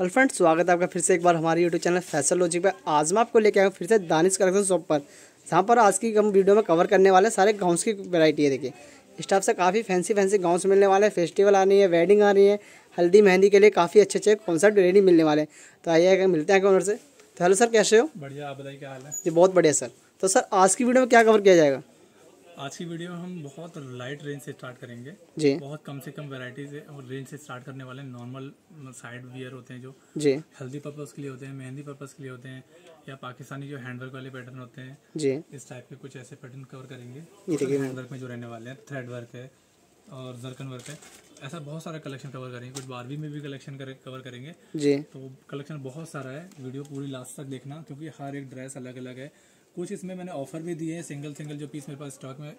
Hello friends, स्वागत है आपका फिर से एक बार हमारे यूट्यूब चैनल फैशन लॉजिक पे। आज मैं आपको लेके आया हूँ फिर से दानिश कलेक्शन शॉप पर, जहाँ पर आज की हम वीडियो में कवर करने वाले सारे गाउन्स की वैरायटी है। देखिए इस टाइप से काफ़ी फैंसी गाउन्स मिलने वाले हैं। फेस्टिवल आ रही है, वेडिंग आ रही है, हल्दी मेहंदी के लिए काफ़ी अच्छे कॉन्सेप्ट रेडी मिलने वाले हैं। तो आइए मिलते हैं ओनर से। तो हेलो सर, कैसे हो? बढ़िया, आप बताइए क्या हाल है? जी बहुत बढ़िया सर। तो सर आज की वीडियो में क्या कवर किया जाएगा? आज की वीडियो में हम बहुत लाइट रेंज से स्टार्ट करेंगे जी बहुत कम से कम वैरायटी से और रेंज से स्टार्ट करने वाले नॉर्मल साइड वियर होते हैं जो जी हल्दी पर्पस के लिए होते हैं, मेहंदी पर्पस के लिए होते हैं, या पाकिस्तानी जो हैंडवर्क वाले पैटर्न होते हैं। जी इस टाइप के कुछ ऐसे पैटर्न कवर करेंगे। ये देखिए हैंडवर्क में जो रहने वाले हैं, थ्रेड वर्क है और जरकन वर्क है, ऐसा बहुत सारा कलेक्शन कवर करेंगे। कुछ बारबी में भी कलेक्शन कवर करेंगे। जी तो कलेक्शन बहुत सारा है, वीडियो पूरी लास्ट तक देखना क्योंकि हर एक ड्रेस अलग अलग है। कुछ इसमें मैंने ऑफर भी दिए हैं, सिंगल जो पीस मेरे पास स्टॉक में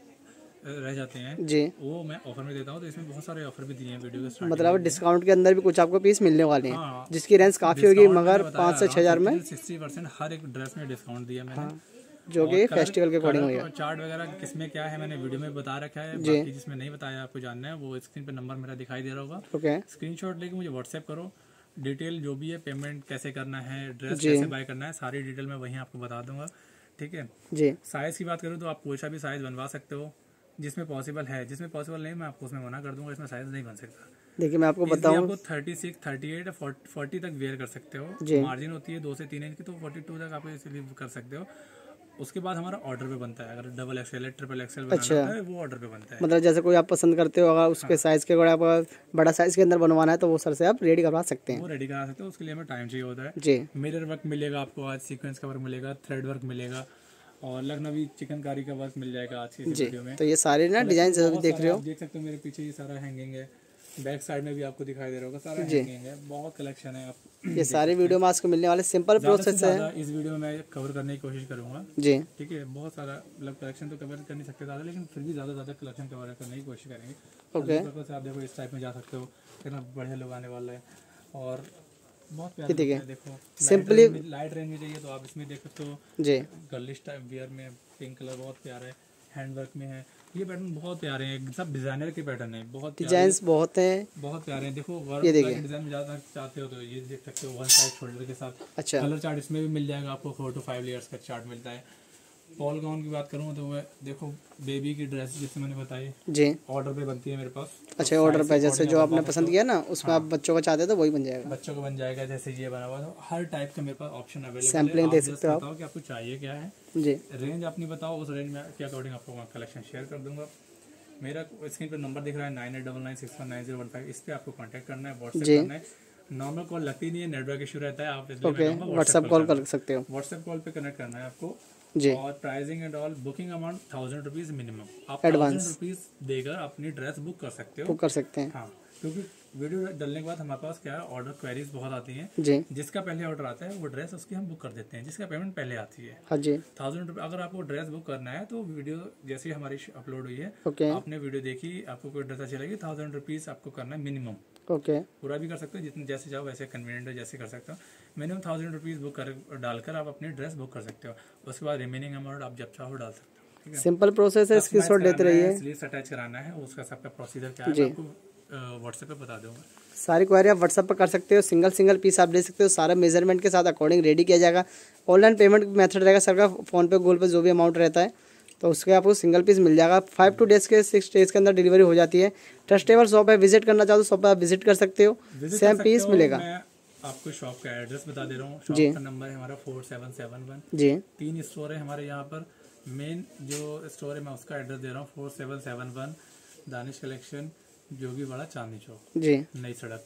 रह जाते हैं जी वो मैं ऑफर में देता हूँ। तो इसमें बहुत सारे ऑफर भी दिए हैं वीडियो के मतलब डिस्काउंट के अंदर भी कुछ आपको पीस मिलने वाले हैं। हाँ, जिसकी रेंज काफ़ी होगी, मगर 5 से 6 हज़ार में 60% हर एक ड्रेस में डिस्काउंट दिया मैंने। हाँ, जो कि फेस्टिवल के अकॉर्डिंग होगा। चार्ट वगैरह किसमें क्या है मैंने वीडियो में बता रखा है। जी बाकी जिसमें नहीं बताया आपको जानना है वो स्क्रीन पे नंबर मेरा दिखाई दे रहा होगा। ओके स्क्रीनशॉट लेके मुझे व्हाट्सएप करो। डिटेल जो भी है, पेमेंट कैसे करना है, ड्रेस जी कैसे बाय करना है, सारी डिटेल मैं वहीं आपको बता दूंगा। ठीक है। जी साइज़ की बात करूँ तो आप कोई सा भी साइज़ बनवा सकते हो जिसमें पॉसिबल है। जिसमें पॉसिबल नहीं मैं आपको उसमें मना कर दूंगा, इसमें साइज़ नहीं बन सकता। देखिए मैं आपको इसलिए बताऊं, आपको 36, 38 या 40 तक वेयर कर सकते हो। जी मार्जिन होती है 2 से 3 इंच की, तो 42 तक आप इसलिए कर सकते हो। उसके बाद हमारा ऑर्डर पे बनता है। अगर डबल एक्सएल ट्रिपल एक्सएल बनाना अच्छा, होता है वो ऑर्डर पे बनता है। मतलब जैसे कोई आप पसंद करते हो, अगर उसके साइज़ के अगर आप बड़ा साइज़ के अंदर बनवाना है तो वो सर से आप रेडी करवा सकते वो हैं। रेडी करा सकते हो, उसके लिए हमें टाइम चाहिए होता है। जी मिरर वर्क मिलेगा आपको आज, सीक्वेंस का वर्क मिलेगा, थ्रेड वर्क मिलेगा और लखनवी चिकनकारी का वर्क मिल जाएगा आज की इस जी। वीडियो में। तो ये सारे ना डिजाइन से बहुत देख रहे सारे हो। आप देख सकते हो, मेरे पीछे ये सारा हैंगिंग है, बैक साइड में भी आपको दिखाई दे रहा होगा, सारा जी हैंगिंग है। बहुत कलेक्शन है, आप ये सारी वीडियो में आपको मिलने वाले सिंपल ज़्यादा से प्रोसेस है। ज़्यादा इस वीडियो में मैं कवर करने की कोशिश करूंगा। जी ठीक है। बहुत सारा मतलब कलेक्शन तो कवर कर नहीं सकते ज़्यादा, लेकिन फिर भी ज़्यादा कलेक्शन कवर करने की कोशिश करेंगे। ओके पर्पज से आप देखो इस टाइप में जा सकते हो, कितना बढ़िया लोग आने वाला है और बहुत ये प्यारे देखिए देखो। सिंपली लाइट रेंज में चाहिए तो आप इसमें देख सकते हो। जी गर्लिश टाइप वियर में पिंक कलर बहुत प्यारा है, हैंडवर्क में है। ये पैटर्न बहुत प्यारे हैं, सब डिजाइनर के पैटर्न है, बहुत डिजाइंस बहुत हैं। बहुत प्यारे हैं। देखो वर्क ये का देखिए डिजाइन में ज़्यादा चाहते हो तो ये देख सकते हो, वन साइड शोल्डर के साथ। अच्छा कलर चार्ट इसमें भी मिल जाएगा आपको, 4 to 5 लेयर्स का चार्ट मिलता है। पॉल गाउन की बात करूँ तो मैं देखो बेबी की ड्रेस जैसे मैंने बताई जी ऑर्डर पे बनती है मेरे पास। अच्छा, ऑर्डर पे जैसे जो आपने पसंद किया ना उसमें आप बच्चों को चाहते हो तो वही बन जाएगा। बच्चों को बन जाएगा जैसे ये बना हुआ, तो हर टाइप का मेरे पास ऑप्शन अवेलेबल है। सैम्पलिंग आप दे जस्ट सकते हो आप। बताओ कि आपको चाहिए क्या है, जी रेंज अपनी बताओ, उस रेंज में के अकॉर्डिंग आपको मैं कलेक्शन शेयर कर दूंगा। मेरा स्क्रीन पर नंबर दिख रहा है 9899619015। इस पे आपको कांटेक्ट करना है, व्हाट्सएप जी करना है। नॉर्मल कॉल लगती नहीं है, नेटवर्क इशू रहता है, आप ओके, व्हाट्सएप कॉल कर सकते हो। व्हाट्सएप कॉल पे कनेक्ट करना है आपको। जी और pricing and all, booking amount 1000 rupees minimum. आप एडवांस 1000 रुपीज देकर अपनी ड्रेस बुक कर सकते हो। बुक कर सकते हैं। हाँ, क्योंकि वीडियो डलने के बाद हमारे पास क्या है, ऑर्डर क्वेरीज बहुत आती हैं। जी जिसका पहले ऑर्डर आता है वो ड्रेस उसकी हम बुक कर देते हैं, जिसका पेमेंट पहले आती है। हाँ जी 1000 रुपये। अगर आपको ड्रेस बुक करना है तो वीडियो जैसे ही हमारी अपलोड हुई है, ओके आपने वीडियो देखी, आपको कोई ड्रेस अच्छी लगी, 1000 रुपीज आपको करना है मिनिमम। ओके पूरा भी कर सकते हो, जितने जैसे चाहो वैसे कन्वीनियंट है जैसे कर सकते हो। मिनिमम 1000 रुपीज बुक कर डालकर आप अपनी ड्रेस बुक कर सकते हो। उसके बाद रिमेनिंग अमाउंट आप जब चाहो डाल सकते हो। ठीक है। सिंपल प्रोसेस है, स्क्रीनशॉट लेते रहिए। स्लीव्स अटैच कराना है, उसका सबका प्रोसीजर क्या है जी मैं आपको व्हाट्सएप पे बता दूंगा। सारी क्वारी आप व्हाट्सएप पर कर सकते हो। सिंगल पीस आप ले सकते हो, सारा मेजरमेंट के साथ अकॉर्डिंग रेडी किया जाएगा। ऑनलाइन पेमेंट मेथड रहेगा सर का, फोन पे गूगल पे जो भी अमाउंट रहता है तो उसके आपको सिंगल पीस मिल जाएगा। 5 to 6 डेज के अंदर डिलीवरी हो जाती है। ट्रस्टेबल शॉप है, विजिट करना चाहो तो शॉप पर आप विजिट कर सकते हो, सेम पीस मिलेगा। मैं आपको शॉप का एड्रेस बता दे रहा हूँ। शॉप जी का नंबर है हमारा 4771। जी 3 स्टोर है हमारे यहाँ पर। मेन जो स्टोर है मैं उसका एड्रेस दे रहा हूँ, 4771 दानिश कलेक्शन, जोगी वाड़ा, चांदनी चौक, जी नई सड़क।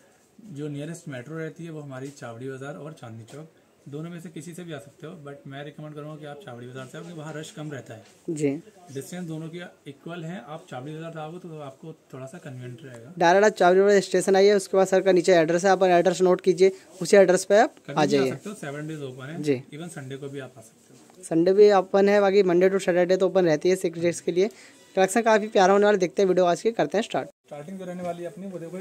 जो नियरेस्ट मेट्रो रहती है वो हमारी चावड़ी बाजार और चांदनी चौक, दोनों में से किसी से भी आ सकते हो। बट मैं रिकमेंड करूँगा कि आप चावड़ी बाजार से आओ, क्योंकि वहाँ रश कम रहता है। जी डिस्टेंस दोनों की इक्वल है। आप चावड़ी बाजार से आओगे तो आपको थोड़ा सा कन्वीनियंट रहेगा। डायरेक्ट आप चावड़ी स्टेशन आइए, उसके बाद सर का नीचे एड्रेस है, आप एड्रेस नोट कीजिए, उसी एड्रेस पे आप आ जाइए। सकते हो, 7 डेज ओपन है जी। इवन संडे को भी आप आ सकते हो। संडे भी ओपन है, बाकी मंडे टू सैटरडे तो ओपन रहती है 6 डेज के लिए। कलेक्शन काफ़ी प्यारा होने वाला, देखते हैं वीडियो आज की, करते हैं स्टार्ट। स्टार्टिंग जो रहने वाली है अपनी वो देखो,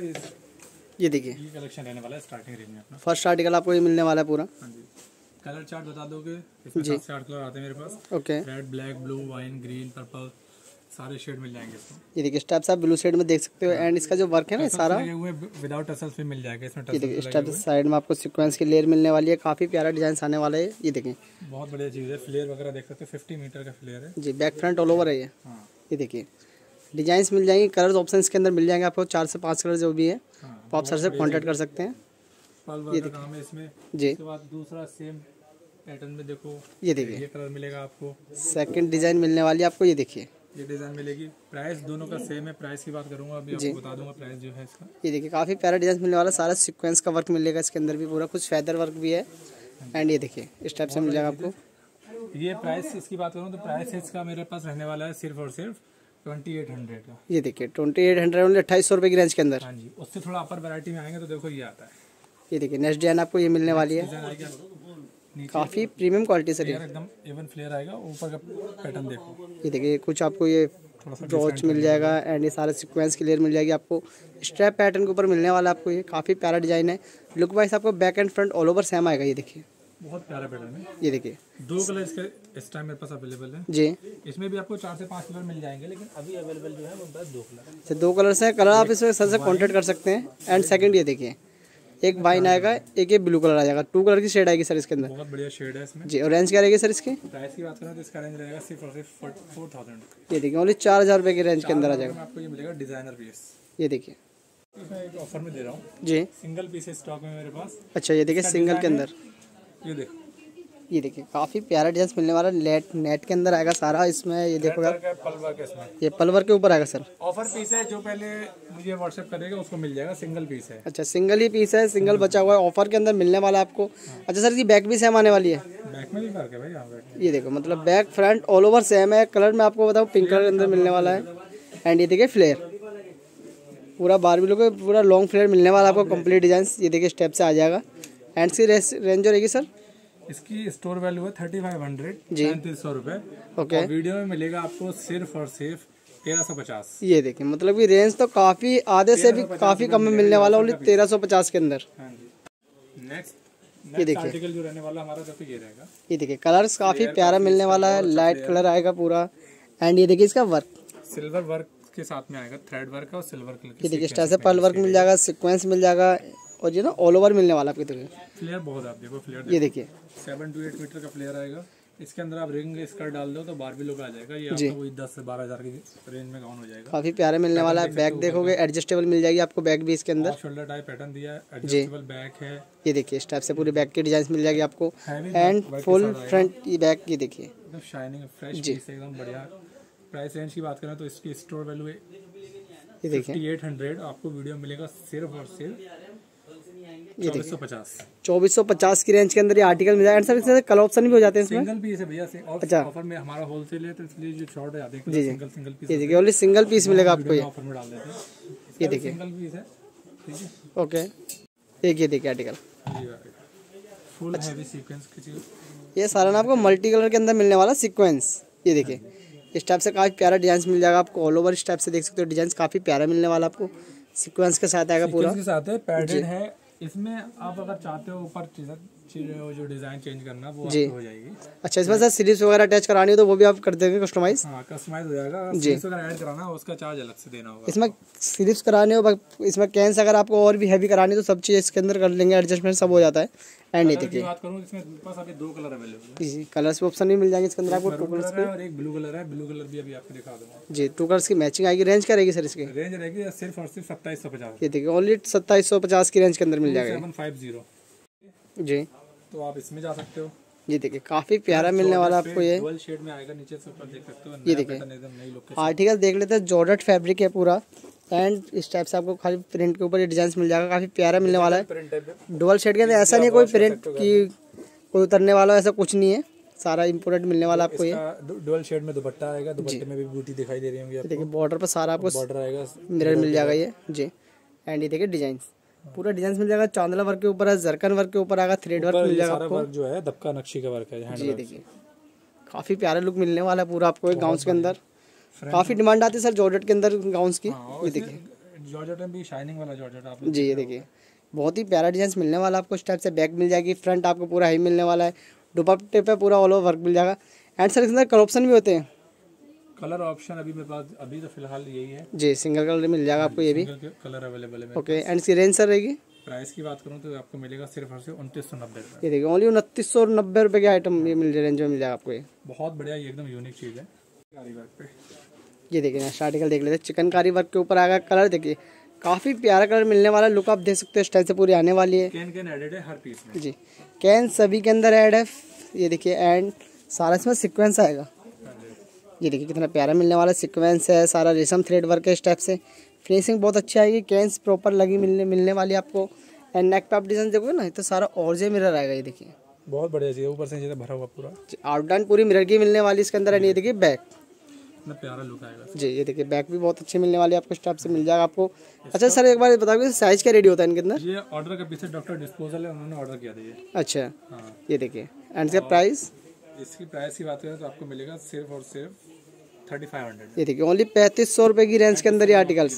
ये देखिए ये कलेक्शन रहने वाला है स्टार्टिंग रेंज में अपना। फर्स्ट आर्टिकल आपको ये मिलने वाला है पूरा। हाँ जी। कलर चार्ट बता दोगे? इसमें 7 से 8 कलर आते हैं मेरे पास। Okay red, black, blue, wine, green, purple, सारे शेड मिल जाएंगे इसमें। ये देखिए इस टाइप से आप ब्लू शेड में देख सकते हो। एंड इसका जो वर्क है ना सारा विदाउट टसल्स भी मिल जाएगा इसमें। ये देखिए इस टाइप से साइड में आपको सीक्वेंस की लेयर मिलने वाली है। काफ़ी प्यारा डिजाइन आने वाला है। ये देखिए बहुत बढ़िया चीज़ है। फ्लेयर वगैरह देख सकते हो, 50 मीटर का फ्लेयर है जी। बैक फ्रंट ऑल ओवर है ये। हाँ। ये देखिए डिजाइंस मिल जाएंगे। कलर्स ऑप्शन के अंदर मिल जाएंगे आपको 4 से 5 कलर जो भी है। हाँ, तो आप सर से कॉन्टैक्ट कर सकते हैं। ये काम है इसमें जी। उसके बाद दूसरा सेम पैटर्न में देखो, ये देखिए ये कलर मिलेगा आपको। सेकंड डिजाइन मिलने वाली है आपको। ये देखिए ये डिज़ाइन मिलेगी। प्राइस दोनों का सेम है। प्राइस की बात करूंगा अभी आपको बता दूंगा प्राइस जो है इसका। ये देखिए काफ़ी प्यारा डिजाइन मिलने वाला है। सारा सीक्वेंस का वर्क मिलेगा इसके अंदर भी पूरा, कुछ फैदर वर्क भी है। एंड ये देखिए इस टाइप से मिल जाएगा आपको। ये प्राइस इसकी बात करूँ तो प्राइस इसका मेरे पास रहने वाला है सिर्फ और सिर्फ 2800 का। ये देखिए 2800 ओनली 2800 रुपये की रेंज के अंदर। हाँ जी। उससे थोड़ा अपर वैरायटी में आएंगे तो देखो ये आता है। ये देखिए नेक्स्ट डिजाइन आपको ये मिलने वाली है। डिजाइन आएगा काफ़ी प्रीमियम क्वालिटी से। एकदम एवन फ्लेयर आएगा। ऊपर का पैटर्न देखो। ये देखिए कुछ आपको ये ब्रॉच मिल जाएगा। एंड ये सारे सीक्वेंस की लेयर मिल जाएगी आपको। स्ट्रैप पैटर्न के ऊपर मिलने वाला आपको। ये काफ़ी प्यारा डिजाइन है। लुक वाइज आपको back and front all over same आएगा। ये देखिए बहुत प्यारा पैटर्न है। ये देखिए 2 कलर इसके इस टाइम मेरे पास अवेलेबल है जी। इसमें भी आपको 4 से 5 कलर मिल जाएंगे, लेकिन अभी अवेलेबल जो है वो बस 2 कलर अच्छा 2 कलर्स हैं। कलर आप इसमें सर से कॉन्टेक्ट कर सकते हैं। एंड सेकंड ये देखिए एक वाइन आएगा, एक ये ब्लू कलर आ जाएगा। 2 कलर की शेड आएगी सर इसके अंदर। बहुत बढ़िया शेड है इसमें जी। और रेंज क्या रहेगी सर इसकी? प्राइस की बात करें तो इसका रेंज रहेगा सिर्फ और सिर्फ 4000। ये देखिए ओनली 4000 रुपये की रेंज के अंदर आ जाएगा। आपको ये मिलेगा डिजाइनर पीस। ये देखिए इसमें एक ऑफर में दे रहा हूँ जी। सिंगल पीस स्टॉक में मेरे पास। अच्छा ये देखिए सिंगल के अंदर। ये देखो ये देखिए काफ़ी प्यारा डिजाइन मिलने वाला है। नेट के अंदर आएगा सारा इसमें। ये देखो यार पलवर के इसमें ये पलवर के ऊपर आएगा सर। ऑफर पीस है। जो पहले मुझे व्हाट्सएप करेगा उसको मिल जाएगा। सिंगल पीस है। अच्छा सिंगल ही पीस है। सिंगल बचा हुआ है ऑफर के अंदर मिलने वाला है आपको। अच्छा सर ये बैक भी सेम आने वाली है। बैक में भी फर्क है भाई यहाँ पे। ये देखो मतलब back front all over same है। कलर में आपको बताऊँ पिंक कलर के अंदर मिलने वाला है। एंड ये देखिए फ्लेयर पूरा बारबी लोग पूरा लॉन्ग फ्लेयर मिलने वाला आपको कंप्लीट डिजाइन। ये देखिए स्टेप से आ जाएगा। एंड इसकी रेंज जो रहेगी सर? इसकी स्टोर वैल्यू है 3500 जी। 3300 रुपये। ओके। और वीडियो में मिलेगा आपको सिर्फ और सिर्फ 1350। ये देखिए मतलब कि रेंज तो काफ़ी आधे से भी काफ़ी कम में मिलने वाला ओनली 1350 के अंदर। हाँ जी। नेक्स्ट ये देखिए आर्टिकल जो रहने वाला हमारा तो ये रहेगा। ये देखिए कलर्स काफ़ी प्यारा मिलने वाला है। लाइट कलर आएगा पूरा। एंड ये देखिए इसका वर्क सिल्वर वर्क के साथ में आएगा। थ्रेड वर्क और सिल्वर कलर ये देखिए इस तरह से पर्ल वर्क मिल जाएगा, सीक्वेंस मिल जाएगा। और ये ना ऑल ओवर मिलने वाला आपको। देखिए फ्लेयर बहुत आप देखो फ्लेयर ये देखिए 7 to 8 मीटर का फ्लेयर आएगा। इसके अंदर आप रिंग स्कर्ट डाल दो तो बारबी लोग आ जाएगा। ये आपको वही 10 से 12 हज़ार की रेंज में गाउन हो जाएगा। काफ़ी प्यारा मिलने वाला है। बैक देखोगे एडजस्टेबल मिल जाएगी आपको। बैक भी इसके अंदर शोल्डर टाइप पैटर्न दिया है। एडजस्टेबल बैक है। ये देखिए इस टाइप से पूरे बैक की डिजाइन मिल जाएगी आपको। एंड फुल फ्रंट ये बैक ये देखिए एकदम शाइनिंग फ्रेश पीस एकदम बढ़िया। प्राइस रेंज की बात करें तो इसकी स्टोर वैल्यू है ये देखिए 5800। आपको वीडियो मिलेगा सिर्फ और सिर्फ 2450। 2450 की रेंज के अंदर ये आर्टिकल मिल जाएगा। सर इसमें कलर ऑप्शन भी हो जाते हैं इसमें? सिंगल पीस है भैया से। और अच्छा ऑफर में हमारा होलसेल है तो इसलिए जो शॉर्ट है देखो जी सिंगल पीस। ये देखिए ओनली सिंगल पीस मिलेगा आपको। ये ऑफर में डाल देते हैं। ये देखिए सिंगल पीस है। ठीक है ओके। एक ये देखिए आर्टिकल फुल हैवी सीक्वेंस की चीज। ये सारा ना आपको मल्टी कलर के अंदर मिलने वाला सीक्वेंस। ये देखिए इस टाइप से काफ़ी प्यारा डिजाइन मिल जाएगा आपको। ऑल ओवर इस टाइप से देख सकते हो। डिजाइन काफ़ी प्यारा मिलने वाला आपको। सीक्वेंस के साथ आएगा पूरा। के साथ है पैडेड है। इसमें आप अगर चाहते हो ऊपर जो डिजाइन चेंज करना वो आपको हो जाएगी। अच्छा इसमें सर स्लीव्स वगैरह अटैच करानी हो तो वो भी आप कर देंगे कस्टमाइज? हाँ कस्टमाइज हो जाएगा। स्लीव्स अगर ऐड कराना हो उसका चार्ज अलग से देना होगा। इसमें स्लीव्स कराने हो, इसमें कैंस अगर आपको और भी हैवी करानी हो तो सब चीज़ इसके अंदर कर लेंगे। एडजस्टमेंट सब हो जाता है। एंड ये देखिए बात करूँ इसमें पास अभी 2 कलर अवेलेबल है। कलर्स भी ऑप्शन भी मिल जाएंगे इसके अंदर आपको। 2 कलर्स है और एक ब्लू कलर है। ब्लू कलर भी अभी आपको दिखा दूंगा जी। 2 कलर्स की मैचिंग आएगी। रेंज क्या रहेगी सर इसकी? रेंज रहेगी सिर्फ और सिर्फ 2750। ये देखिए ओनली 2750 की रेंज के अंदर मिल जाएगा 750 जी। तो आप इसमें जा सकते हो। ये देखिए काफ़ी प्यारा मिलने वाला आपको। ये डुअल शेड में आएगा। नीचे से ऊपर देख सकते हो। ये देखिए एकदम नई लुक आर्टिकल देख लेते हैं। जॉर्जेट फैब्रिक है पूरा। एंड इस टाइप से आपको खाली प्रिंट के ऊपर ये डिजाइन मिल जाएगा। काफ़ी प्यारा मिलने वाला है। डुअल शेड के अंदर ऐसा नहीं है कोई प्रिंट की कोई उतरने वाला ऐसा कुछ नहीं है। सारा इम्पोर्टेंट मिलने वाला आपको। ये डुअल शेड में दुपट्टा आएगा। दुपट्टे में भी बूटी दिखाई दे रही होंगी आपको। देखिए बॉर्डर पर सारा आपको बॉर्डर आएगा। मिरर मिल जाएगा ये जी। एंड ये देखिए डिजाइन पूरा डिजाइन मिल जाएगा। चांदला वर्क के ऊपर है, जरकन वर्क के ऊपर आएगा, थ्रेड वर्क मिल जाएगा आपको। वर्क जो है दबका नक्शी का वर्क है। जी देखिए काफ़ी प्यारा लुक मिलने वाला है पूरा आपको गाउन्स के अंदर। काफ़ी डिमांड आती है सर जॉर्जेट के अंदर गाउन्स की। ये देखिए जॉर्जेट में भी शाइनिंग वाला जॉर्जेट आप जी। ये देखिए बहुत ही प्यारा डिजाइन मिलने वाला आपको। इस टाइप से बैक मिल जाएगी। फ्रंट आपको पूरा हाई मिलने वाला है। दुपट्टे पे पूरा ऑल ओवर वर्क मिल जाएगा। एंड सर इसके अंदर कलर ऑप्शन भी होते हैं? कलर ऑप्शन अभी मेरे पास अभी तो फिलहाल यही है जी, सिंगल कलर मिल जाएगा आपको ये भी। कलर अवेलेबल है। ओके, एंड इसकी रेंज सर रहेगी? प्राइस की बात करूँ तो आपको मिलेगा सिर्फ और सिर्फ 2990 रुपये। ये देखिए ओनली 2990 रुपये के आइटम ये मिल जाए, रेंज में मिल जाएगा आपको ये। बहुत बढ़िया, ये एकदम यूनिक चीज़ है कारी वर्क पे। ये देखिए नेक्स्ट आर्टिकल देख लेते हैं, चिकनकारी वर्क के ऊपर आएगा। कलर देखिए काफ़ी प्यारा कलर मिलने वाला है, लुक आप देख सकते हो, स्टाइल से पूरी आने वाली है। कैन एडेड है हर पीस में। जी, कैन सभी के अंदर ऐड है। ये देखिए एंड सारा इसमें सीक्वेंस आएगा। ये देखिए कितना प्यारा मिलने वाला सीक्वेंस है, सारा रेशम थ्रेड वर्क है इस टाइप से। फिनिशिंग बहुत अच्छी आएगी, कैंस प्रॉपर लगी मिलने वाली आपको। एंड नेक पे आप डिजाइन देखोगे ना, तो सारा ऑर्जे मिरर आएगा। ये देखिए बहुत बढ़िया चीज़ है, ऊपर से भरा हुआ पूरा आउटलाइन पूरी मिरर की मिलने वाली इसके अंदर। एंड ये देखिए बैक, इतना प्यारा लुक आएगा जी। ये देखिए बैक भी बहुत अच्छी मिलने वाली है आपको, इस टाइप से मिल जाएगा आपको। अच्छा सर एक बार बताओगे साइज क्या रेडी होता है इनके अंदर? ये ऑर्डर का पीछे डॉक्टर डिस्पोजल है, उन्होंने ऑर्डर किया था ये। अच्छा हाँ, ये देखिए एंड इसका प्राइस? इसकी प्राइस की बात करें तो आपको मिलेगा सिर्फ और सिर्फ 3500। ये देखिए ओनली 3500 रुपये की रेंज के अंदर ये आर्टिकल्स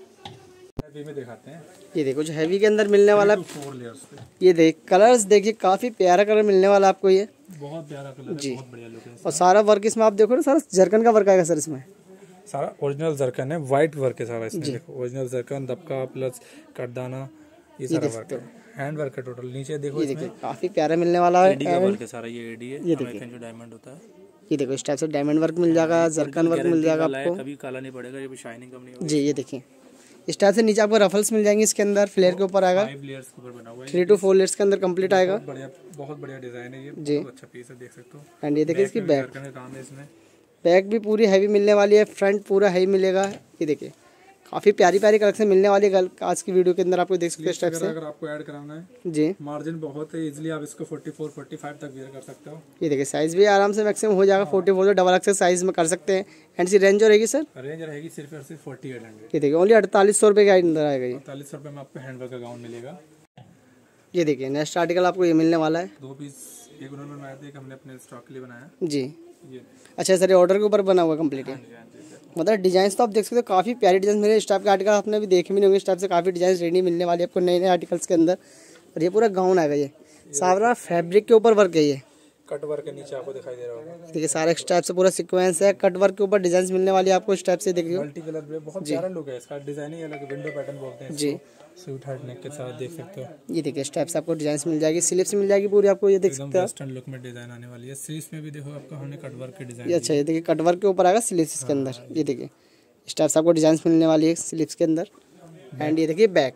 में दिखाते हैं। ये देखो जो हैवी के अंदर मिलने वाला। 4 लेयर्स पे। ये देख कलर्स देखिए, काफी प्यारा कलर मिलने वाला आपको ये। बहुत प्यारा कलर है, जी। बहुत बढ़िया लुक है। और सारा वर्क इसमें आप देखो ना, सारा जरकन का वर्क आएगा सर इसमें। सारा ओरिजिनल जरकन है, व्हाइट वर्क है सारा इसमें। देखो ओरिजिनल जरकन, दबका प्लस कटदाना, ये सारा वर्क है, हैंड वर्क है टोटल। नीचे देखो, ये देखिए काफी प्यारा मिलने वाला है। एडी का वर्क है सारा, ये एडी है, अमेरिकन जो डायमंड होता है। ये देखो इस टाइप से डायमंड वर्क मिल जाएगा, जरकन वर्क मिल जाएगा आपको। कभी काला नहीं पड़ेगा, ये भी शाइनिंग कम नहीं होगी। जी ये देखिए इस टाइप से नीचे आपको रफल्स मिल जाएंगे इसके अंदर, फ्लेयर के ऊपर आएगा। 5 लेयर्स के ऊपर बना हुआ है, 3 to 4 लेयर्स के अंदर कंप्लीट आएगा। बहुत बढ़िया डिजाइन है ये, जी। बहुत अच्छा पीस है, देख सकते हो। एंड ये देखिए इसकी बैक, जरकन का काम है इसमें। बैक भी पूरी हैवी मिलने वाली है, फ्रंट पूरा हैवी मिलेगा। ये देखिए काफी प्यारी प्यारी कलेक्शन मिलने वाली है आज की वीडियो के अंदर, आपको देख सकते हो इस टाइप से। अगर आपको ऐड कराना है जी, मार्जिन बहुत है, इजीली आप इसको 44-45 तक वेयर कर सकते हो। ये देखिए साइज भी आराम से मैक्सिमम हो जाएगा, 44 से डबल एक्सेल साइज में कर सकते हैं। एंड सी रेंज जो रहेगी सर? रेंज रहेगी सिर्फ और सिर्फ 4800। ये देखिए ओनली 4800 रुपये के अंदर आएगा ये। 4800 रुपये में आपको हैंडवर्क का गाउन मिलेगा। ये देखिए नेक्स्ट आर्टिकल आपको ये मिलने वाला है। 2 पीस एक उन्होंने बनाया था, एक हमने अपने स्टॉक के लिए बनाया जी। ये। अच्छा सर ये ऑर्डर के ऊपर बना हुआ कंप्लीट है, मतलब डिजाइन तो आप देख सकते हो, काफ़ी प्यारी डिजाइन मिले। इस टाइप के आर्टिकल आपने भी देखे भी नहीं होंगे, इस टाइप से काफ़ी डिजाइन रेडी मिलने वाली है आपको नए नए आर्टिकल्स के अंदर। और ये पूरा गाउन आएगा, ये सारा फैब्रिक के ऊपर वर्क है। ये कट वर्क के नीचे आपको दिखाई दे रहा होगा, देखिए सारा इस टाइप से पूरा सीक्वेंस है, कट वर्क के ऊपर डिजाइन मिलने वाली है आपको इस टाइप से। देखिए मल्टी कलर में बहुत प्यारा लुक है इसका, डिजाइन ही अलग, विंडो पैटर्न बोलते हैं जी। सूट हार्ट नेक के साथ देख सकते हो। ये देखिए इस टाइप से आपको डिजाइन मिल जाएगी, स्लीव्स मिल जाएगी पूरी आपको, ये देख एकदम सकते हो। वेस्टर्न लुक में डिजाइन आने वाली है। स्लीव्स में भी देखो आपको हमने कट वर्क के डिजाइन। ये अच्छा ये देखिए कट वर्क के ऊपर आएगा स्लीव्स के अंदर। ये देखिए इस टाइप से आपको डिजाइन मिलने वाली है स्लीव्स के अंदर। एंड ये देखिए बैक,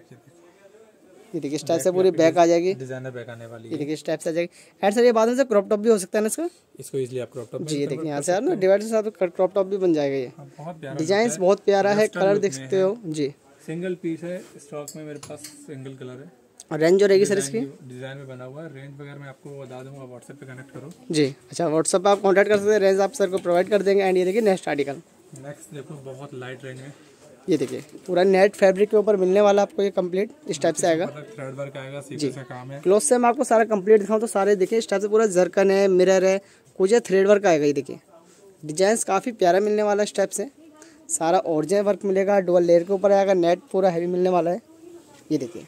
ये देखिए इस टाइप से पूरी बैक आ जाएगी, डिजाइनर बैक आने वाली है। ये देखिए इस टाइप से आ जाएगी। एंड सर ये बाद में से क्रॉप टॉप भी हो सकता है ना इसका? इसको इजीली आप क्रॉप टॉप जी ये देखिए यहाँ से आप ना डिवाइडर से आप क्रॉप टॉप भी बन जाएगा। ये बहुत प्यारा डिजाइन बहुत प्यारा है, कलर देख सकते हो जी। सिंगल पीस है स्टॉक में मेरे पास, सिंगल कलर है। और रेंज जो रहेगी सर इसकी? डिजाइन में बना हुआ है, रेंज वगैरह मैं आपको बता दूंगा, व्हाट्सएप पे कनेक्ट करो। जी अच्छा व्हाट्सएप पे आप कांटेक्ट कर सकते हैं, रेंज आप सर को प्रोवाइड कर देंगे। एंड ये देखिए नेक्स्ट आर्टिकल, नेक्स्ट देखो बहुत लाइट रेंज में, ये देखिए पूरा नेट फैब्रिक के ऊपर मिलने वाला आपको ये कंप्लीट इस टाइप से आएगा। थ्रेड वर्क आएगा, सीक्वेंस का काम है। क्लोज से मैं आपको सारा कंप्लीट दिखाऊं तो सारे देखिए इस टाइप से पूरा जरकन है, मिरर है, कुछ थ्रेड वर्क आएगा। ये देखिए डिजाइन काफ़ी प्यारा मिलने वाला है इस टाइप से, सारा ओरिजिनल वर्क मिलेगा, डुअल लेयर के ऊपर आएगा, नेट पूरा हैवी मिलने वाला है। ये देखिए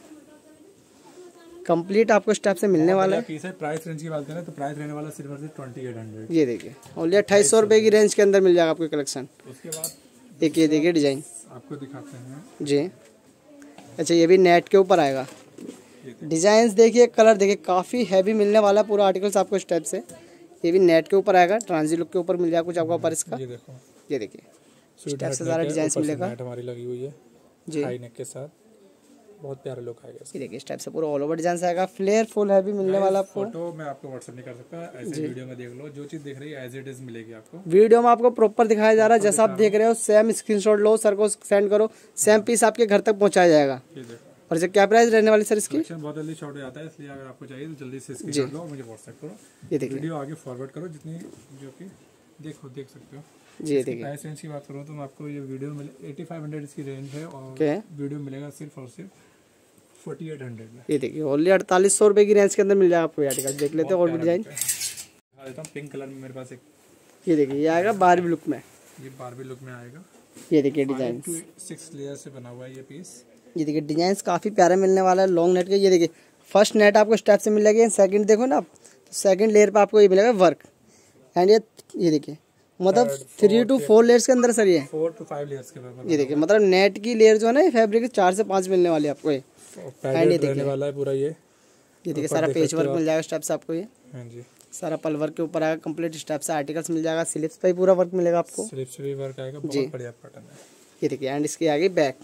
कंप्लीट आपको इस टाइप से मिलने वाला है। पीस है। प्राइस रेंज की बात करें तो प्राइस रहने वाला सिर्फ 2800। ये देखिए ओनली 2800 रुपये की रेंज के अंदर मिल जाएगा आपको कलेक्शन। उसके बाद एक ये देखिए डिजाइन आपको दिखाते हैं जी। अच्छा ये भी नेट के ऊपर आएगा, डिजाइन देखिए, कलर देखिए, काफ़ी हैवी मिलने वाला पूरा आर्टिकल्स आपको इस टाइप से। ये भी नेट के ऊपर आएगा, ट्रांजी लुक के ऊपर मिल जाएगा कुछ आपको ऊपर इसका। ये देखो, ये देखिए इस टाइप से सारा डिजाइन मिलेगा हमारी लगी हुई है जी, हाई नेक के साथ, बहुत प्यारा लुक आएगा। ये देखिए इस टाइप से पूरा ऑल ओवर डिजाइन आएगा, फ्लेयर फुल हैवी मिलने वाला आपको। फोटो मैं आपको व्हाट्सएप नहीं कर सकता, ऐसे वीडियो में देख लो, जो चीज दिख रही है एज इट इज मिलेगी आपको। वीडियो में आपको प्रॉपर दिखाया जा रहा है, जैसा आप देख रहे हो सेम स्क्रीनशॉट लो, सर को सेंड करो, सेम पीस आपके घर तक पहुंचाया जाएगा। और इसे क्या प्राइस रहने वाली सर इसकी? बहुत जल्दी शॉर्ट हो जाता है, इसलिए अगर आपको चाहिए तो जल्दी से स्क्रीनशॉट लो, मुझे व्हाट्सएप करो। ये देखिए वीडियो आगे फॉरवर्ड करो जितनी, जो कि देखो देख सकते हो जी। देखिए प्राइस रेंज की बात करूँ तो मैं आपको ये वीडियो में 8500 इसकी रेंज है, और क्या वीडियो मिलेगा सिर्फ और सिर्फ 4800 में। ये देखिए ओनली 4800 रुपये की रेंज के अंदर मिल जाएगा आपको ये आर्टिकल। देख लेते हैं और भी डिजाइन दिखा देता हूँ। पिंक कलर में मेरे पास एक, ये देखिए ये आएगा बारबी लुक में, ये बारबी लुक में आएगा। ये देखिए डिजाइन 6 लेयर से बना हुआ है ये पीस। ये देखिए डिजाइन काफ़ी प्यारा मिलने वाला है लॉन्ग नेट के। ये देखिए फर्स्ट नेट आपको स्टेप से मिलेगी, सेकंड देखो ना आप तो सेकंड लेयर पे आपको ये मिलेगा वर्क। एंड ये देखिए मतलब 3 to 4 लेयर्स के अंदर सर ये 4 to 5 लेयर्स के ऊपर ये देखिए, मतलब नेट की लेयर जो है ना फैब्रिक 4 से 5 मिलने वाली है आपको ये। पैडेड रहने वाला है पूरा ये देखिए सारा पेच वर्क मिल जाएगा स्टेप से आपको ये। हाँ जी, सारा पल वर्क के ऊपर आएगा कंप्लीट, स्टेप से आर्टिकल्स मिल जाएगा, स्लिप्स पे भी पूरा वर्क मिलेगा आपको। स्लिप्स भी वर्क आएगा, बहुत बढ़िया पैटर्न है ये देखिए। एंड इसकी आगे बैक,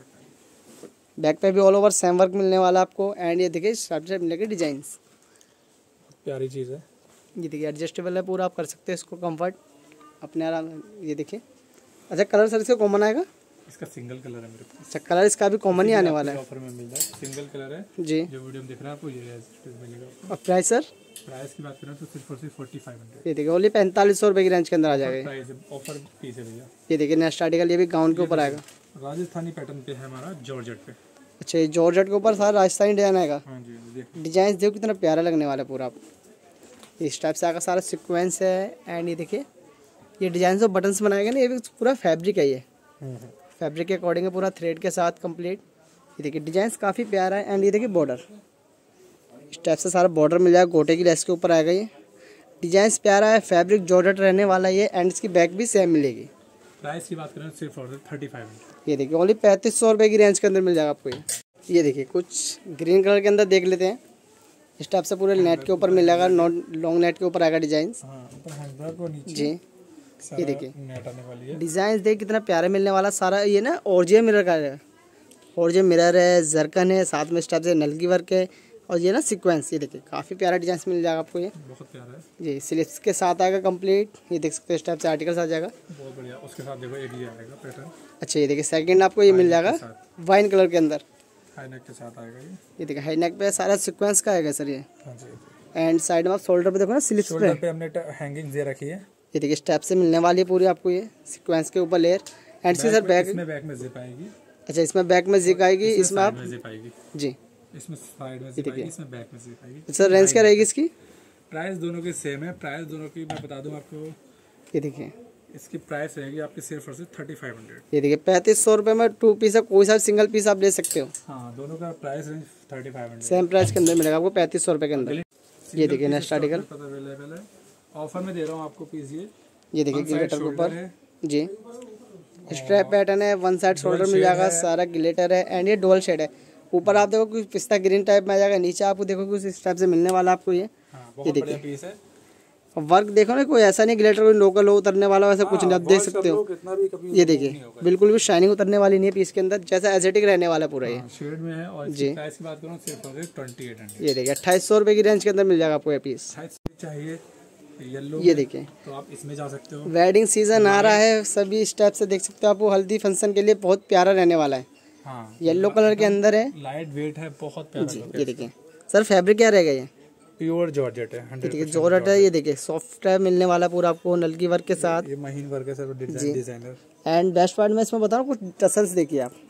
बैक पे भी ऑल ओवर सेम वर्क मिलने वाला आपको। एंड ये देखिए स्टेप से मिलेगा डिजाइन, प्यारी चीज़ है। ये देखिए एडजस्टेबल है पूरा, आप कर सकते हैं इसको कंफर्ट अपने आराम। ये देखिए अच्छा कलर सर इसका कॉमन आएगा, इसका सिंगल कलर है मेरे पास। अच्छा कलर इसका भी कॉमन ही आने वाला है, ऑफर में मिल जाए, सिंगल कलर है जी। जो वीडियो में दिख रहा है आपको ये मिलेगा आपको। और प्राइस सर, प्राइस की बात करें तो सिर्फ और सिर्फ 4500। ये देखिए ओनली 4500 रुपये की रेंज के अंदर आ जाएगा। प्राइस ऑफर पीस है भैया। ये देखिए नेक्स्ट आर्टिकल, ये भी गाउन के ऊपर आएगा। राजस्थानी पैटर्न पे है हमारा, जॉर्जेट पे। अच्छा ये जॉर्जेट के ऊपर सारा राजस्थानी डिजाइन आएगा। हाँ जी, डिजाइन देखो कितना प्यारा लगने वाला है पूरा आप। इस टाइप से आएगा, सारा सीक्वेंस है। एंड ये देखिए ये डिजाइन जो बटन्स बनाए गए ना, ये भी पूरा फैब्रिक है, ये फैब्रिक के अकॉर्डिंग है, पूरा थ्रेड के साथ कंप्लीट। ये देखिए डिजाइन काफ़ी प्यारा है। एंड ये देखिए बॉर्डर, इस टाइप से सारा बॉर्डर मिल जाएगा, गोटे की लेस के ऊपर आएगा। ये डिजाइन प्यारा है, फैब्रिक जॉर्जेट रहने वाला है ये। एंड इसकी बैक भी सेम मिलेगी। प्राइस की बात करें सिर्फ और 3500। ये देखिए ओनली 3500 रुपये की रेंज के अंदर मिल जाएगा आपको ये देखिए कुछ ग्रीन कलर के अंदर देख लेते हैं। इस टाइप से पूरे नेट के ऊपर मिल जाएगा, लॉन्ग नेट के ऊपर आएगा डिजाइन जी। ये देखिए डिजाइन देख कितना प्यारा मिलने वाला, सारा ये ना ऑर्जिनल मिरर का है, ऑर्जिनल मिरर है, जरकन है, साथ में इस टाइप से नलकी वर्क है। और ये ना सीक्वेंस, ये देखिए काफ़ी प्यारा डिजाइन मिल जाएगा आपको ये, बहुत प्यारा है जी। स्लिप्स के साथ आएगा कंप्लीट, ये देख सकते हैं इस टाइप से आर्टिकल्स आ जाएगा, बहुत बढ़िया। उसके साथ देखो एक ये आएगा पैटर्न। अच्छा ये देखिए सेकंड आपको ये मिल जाएगा वाइन कलर के अंदर, हाई नेक के साथ आएगा ये देखिए हाई नेक पे सारा सीक्वेंस का आएगा सर ये। हाँ जी। एंड साइड में आप शोल्डर पे देखो ना, स्लिप्स पे हमने हैंगिंग दे रखी है। ये देखिए स्टेप से मिलने वाली है पूरी आपको ये सीक्वेंस के ऊपर लेयर। एंड इसकी सर बैक में जिप आएगी। अच्छा इसमें बैक में जिप आएगी, इसमें आप जिप आएगी जी, इसमें साइड में जिप आएगी, इसमें बैक में जिप आएगी। सर रेंज क्या रहेगी इसकी? प्राइस दोनों की सेम है। प्राइस दोनों की मैं बता दूं आपको, ये देखिए इसकी प्राइस रहेगी आपकी सिर्फ और सिर्फ 3500। ये देखिए 3500 रुपये में 2 पीस है, कोई सा सिंगल पीस आप ले सकते हो। हाँ, दोनों का प्राइस रेंज 3500 सेम प्राइस के अंदर मिलेगा आपको 3500 रुपये के अंदर। ये देखिए नेक्स्ट आर्टिकल अवेलेबल है, ऑफर में दे रहा हूँ आपको पीस ये देखिए ग्लिटर के ऊपर जी। स्ट्रैप पैटर्न है, वन साइड शोल्डर मिल जाएगा, सारा ग्लिटर है। एंड ये डुअल शेड है, ऊपर आप देखो कुछ पिस्ता ग्रीन टाइप में आ जाएगा, नीचे आपको देखो कुछ इस टाइप से मिलने वाला आपको ये। ये देखिए पीस है, वर्क देखो ना, कोई ऐसा नहीं ग्लिटर कोई लोकल हो उतरने वाला वैसा कुछ नहीं, आप देख सकते हो। ये देखिए बिल्कुल भी शाइनिंग उतरने वाली नहीं है पीस के अंदर, जैसा एस्थेटिक रहने वाला पूरा ये शेड में है। और जी प्राइस की बात करूं सिर्फ 2800। ये देखिए 2800 रुपये की रेंज के अंदर मिल जाएगा आपको ये पीस। चाहिए येलो ये देखिए तो आप इसमें जा सकते हो। वेडिंग सीजन आ रहा है, सभी स्टेप से देख सकते हो आपको, हल्दी फंक्शन के लिए बहुत प्यारा रहने वाला है। हाँ, येलो कलर के अंदर है, लाइट वेट है, बहुत प्यारा जी। ये देखिए सर फैब्रिक क्या रहेगा ये? प्योर जॉर्जेट है, 100% जॉर्जेट है। ये देखिए सॉफ्ट है मिलने वाला पूरा आपको, नलकी वर्क के साथ, ये महीन वर्क है sir, designer. And best part में इसमें बताऊँ कुछ टसल्स देखिए आप,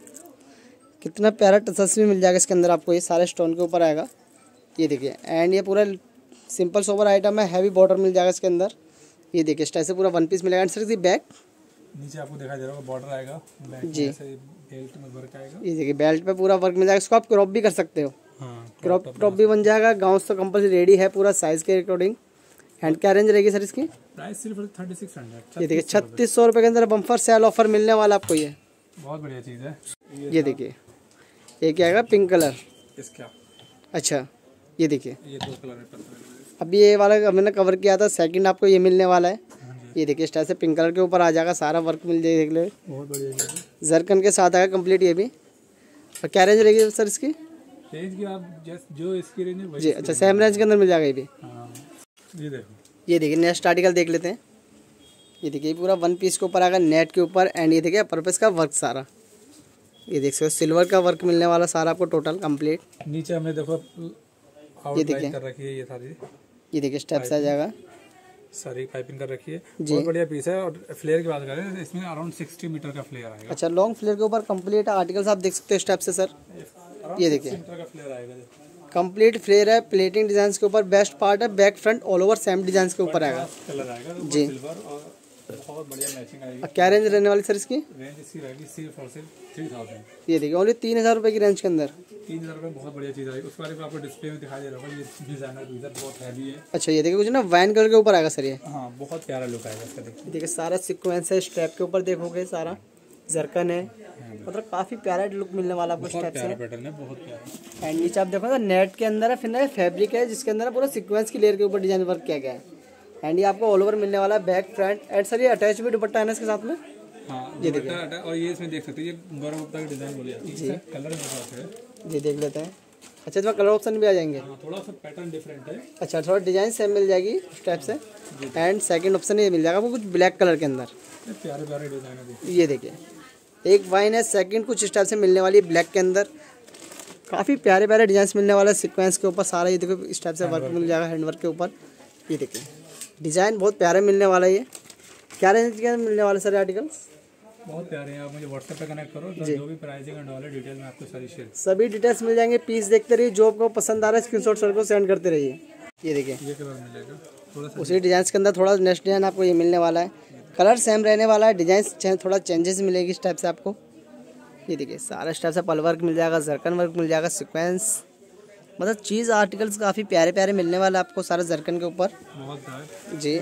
कितना प्यारा टसल्स भी मिल जाएगा इसके अंदर आपको, ये सारे स्टोन के ऊपर आएगा। ये देखिए एंड ये पूरा सिंपल सोबर आइटम है, हैवी बॉर्डर मिल जाएगा इसके अंदर। ये देखिए इस टाइप से पूरा वन पीस मिलेगा। एंड सर बैक नीचे आपको दिखाई दे रहा होगा बॉर्डर आएगा, जी। बेल्ट में वर्क आएगा, ये देखिए बेल्ट पे पूरा वर्क मिल जाएगा, इसको आप क्रॉप भी कर सकते हो। हाँ, क्रॉप भी बन जाएगा। गाउन तो कंपल्सरी रेडी है पूरा साइज के अकॉर्डिंग। एंड क्या रेंज रहेगी सर इसकी? प्राइस सिर्फ 3600। ये देखिए 3600 रुपये के अंदर बम्पर सेल ऑफर मिलने वाला आपको, ये बहुत बढ़िया चीज़ है। ये देखिए ये क्या आएगा पिंक कलर, इसका अच्छा ये देखिए ये 2 कलर में अभी ये वाला मैंने कवर किया था, सेकंड आपको ये मिलने वाला है। ये देखिए इस टाइप से पिंक कलर के ऊपर आ जाएगा, सारा वर्क मिल जाएगा, देख लो बहुत बढ़िया। जरकन के साथ आएगा कंप्लीट ये भी। और क्या रेंज रहेगी सर इसकी? रेंज की आप जो इसकी रेंज है वही जी, अच्छा सेम रेंज के अंदर मिल जाएगा ये भी। हाँ, ये देखो ये देखिए नेक्स्ट आर्टिकल देख लेते हैं। ये देखिए पूरा वन पीस के ऊपर आएगा नेट के ऊपर। एंड ये देखिए पर्पस का वर्क सारा, ये देख सकते हो सिल्वर का वर्क मिलने वाला सारा आपको टोटल कंप्लीट। नीचे हमने देखो ये देखिए कर रखी है, ये सारी ये देखिए स्टेप से आ जाएगा, सारी पाइपिंग कर रखी है, बहुत बढ़िया पीस है। और फ्लेयर की बात करें तो इसमें अराउंड 60 मीटर का फ्लेयर आएगा। अच्छा लॉन्ग फ्लेयर के ऊपर कंप्लीट आर्टिकल्स आप देख सकते हो स्टेप से सर। ये देखिए का फ्लेयर आएगा, कंप्लीट फ्लेयर है, प्लेटिंग डिजाइन के ऊपर। बेस्ट पार्ट है back front all over same design के ऊपर आएगा कलर आएगा जी। सिल्वर और बहुत बढ़िया मैचिंग आएगी। क्या रेंज रहने वाली सर इसकी? रेंज इसकी रहेगी सिर्फ और सिर्फ 3000। ये देखिए ओनली 3000 रुपये की रेंज के अंदर। 3000 रुपये बहुत बढ़िया चीज़ आएगी। उसके बाद आपको डिस्प्ले में दिखाई दे रहा होगा, ये डिजाइनर ब्लेजर बहुत हैवी है। अच्छा ये देखिए कुछ ना वाइन कलर के ऊपर आएगा सर ये। हाँ बहुत प्यारा लुक आएगा इसका। देखिए सारा सीक्वेंस है, स्ट्रैप के ऊपर देखोगे सारा जरकन है, मतलब काफी प्यारा लुक मिलने वाला आपको स्टेप से। पैटर्न है बहुत प्यारा। एंड नीचे आप देखो ना नेट के अंदर है, फिर ना फैब्रिक है जिसके अंदर पूरा सीक्वेंस की लेयर के ऊपर डिजाइन वर्क किया गया है। एंड ये आपको ऑल ओवर मिलने वाला है बैक फ्रंट एंड सर ये अटैच भी दुपट्टा है ना इसके साथ में। हाँ ये देखिए, और ये इसमें देख सकते हैं ये गौरव गुप्ता की डिजाइन बोली जाती है। जी कलर मेरे पास है, जी देख लेते हैं। अच्छा इसमें कलर ऑप्शन भी आ जाएंगे। हाँ थोड़ा सा पैटर्न डिफरेंट है। अच्छा थोड़ा डिजाइन सेम मिल जाएगी स्टेप से। एंड सेकंड ऑप्शन ये मिल जाएगा आपको कुछ ब्लैक कलर के अंदर। प्यारे प्यारे डिजाइन है। ये देखिए एक वाइन है, सेकंड कुछ स्टाइल से मिलने वाली है ब्लैक के अंदर। काफ़ी प्यारे प्यारे डिजाइन मिलने वाला है सीक्वेंस के ऊपर सारा। ये देखो इस टाइप से वर्क मिल जाएगा हैंडवर्क के ऊपर। ये देखिए डिजाइन बहुत प्यारे मिलने वाला है। ये क्या रेंज के मिलने वाले सर आर्टिकल्स? बहुत प्यारे हैं। आप मुझे व्हाट्सएप पे कनेक्ट करो तो जो भी प्राइसिंग एंड ऑल डिटेल में आपको सारी शेयर, सभी डिटेल्स मिल जाएंगे। पीस देखते रहिए, जो आपको पसंद आ रहा है स्क्रीनशॉट सर को सेंड करते रहिए। ये देखिए ये कलर मिलेगा थोड़ा सा उसी डिजाइन के अंदर थोड़ा नेक्स्ट डिजाइन आपको ये मिलने वाला है। कलर सेम रहने वाला है, डिजाइन थोड़ा चेंजेस मिलेगी इस टाइप से आपको। ये देखिए सारा स्टाइल से पल वर्क मिल जाएगा, जरकन वर्क मिल जाएगा, सीक्वेंस मतलब चीज़ आर्टिकल्स काफ़ी प्यारे प्यारे मिलने वाला है आपको सारा जरकन के ऊपर। बहुत जी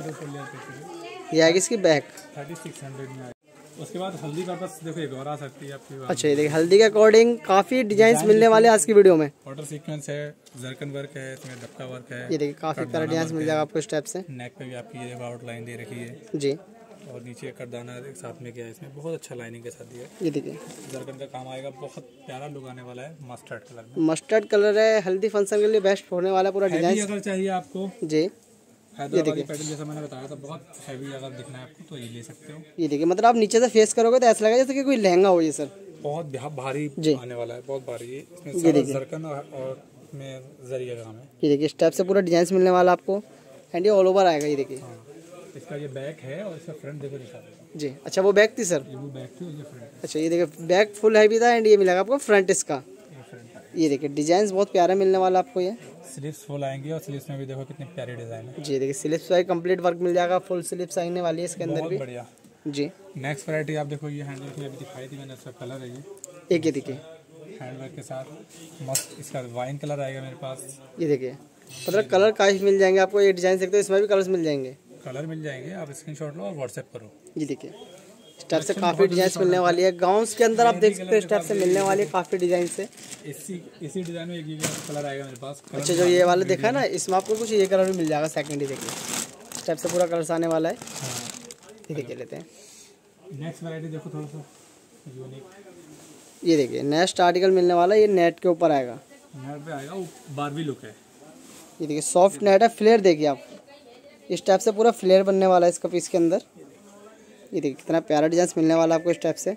ये आएगी इसकी बैक 3600 में। उसके बाद हल्दी का बस देखो एक और आ सकती है आपकी। अच्छा ये देखिए हल्दी के अकॉर्डिंग काफ़ी डिजाइन मिलने वाले हैं आज की वीडियो में। वाटर सीक्वेंस है, जरकन वर्क है, इसमें डबका वर्क है। ये देखिए काफ़ी प्यारा डिजाइन मिल जाएगा आपको इस टाइप से। नेक पे भी आपकी ये आउटलाइन दे रखी है जी और नीचे करदाना एक साथ में किया है, इसमें बहुत अच्छा लाइनिंग के साथ दिया है। ये देखिए जरकन का काम आएगा, बहुत प्यारा लुक आने वाला है। मस्टर्ड कलर में, मस्टर्ड कलर है, हल्दी फंक्शन के लिए बेस्ट होने वाला पूरा डिजाइन। अगर चाहिए आपको जी हैदराबादी पैटर्न जैसा मैंने बताया था, बहुत हैवी अगर दिखना है आपको तो ये ले सकते हो। ये देखिए मतलब आप नीचे से फेस करोगे तो ऐसा लगेगा जैसे कि कोई लहंगा हो ये सर। बहुत भारी आने वाला है, बहुत भारी है। इसमें ये देखिए जरकन और में जरिया काम है। ये देखिए स्टेप से पूरा डिजाइन मिलने वाला आपको। एंड ये ऑल ओवर आएगा। ये देखिए इसका ये बैक है और इसका फ्रंट देखो दिखा देगा। जी अच्छा वो बैक थी सर? ये वो बैक थी और ये फ्रंट। अच्छा ये देखिए बैक फुल हैवी था एंड ये मिलेगा आपको फ्रंट इसका। ये देखिए डिजाइन बहुत प्यारा मिलने वाला आपको। ये स्लीव्स फुल आएंगी और स्लीव्स में भी देखो कितनी प्यारी डिजाइन है। जी देखिए स्लीव्स का कंप्लीट वर्क मिल जाएगा, फुल स्लीव्स आने वाली है इसके अंदर भी। बढ़िया जी नेक्स्ट वैरायटी आप देखो, ये हैंडवर्क में अभी दिखाई थी मैंने, इसका कलर है ये एक। ये देखिए हैंडवर्क के साथ मस्त इसका वाइन कलर आएगा मेरे पास। ये देखिए मतलब कलर काफी मिल जाएंगे आपको। ये डिजाइन देखते हो इसमें भी कलर्स मिल जाएंगे। कलर मिल जाएंगे, आप स्क्रीनशॉट लो और व्हाट्सएप करो। ये देखिए इस टाइप से काफी डिजाइन मिलने वाली है। गाउन्स के अंदर आप देख सकते हो इस टाइप से मिलने वाली है काफी डिजाइन से। इसी डिजाइन में एक ये कलर आएगा मेरे पास। अच्छा जो ये वाला देखा ना इसमें आपको कुछ ये कलर भी मिल जाएगा सेकंड। ही देखिए इस टाइप से पूरा कलर्स आने वाला है। ये देखिए लेते हैं नेक्स्ट वैरायटी देखो, थोड़ा सा यूनिक। ये देखिए नेक्स्ट आर्टिकल मिलने वाला है, ये नेट के ऊपर आएगा। नेट पे आएगा, वो बारबी लुक है। ये देखिए सॉफ्ट नेट है, फ्लेयर देखिए आप इस टाइप से पूरा फ्लेयर बनने वाला है इसका पीस के अंदर। ये देखिए कितना प्यारा डिजाइन मिलने वाला है आपको इस टाइप से।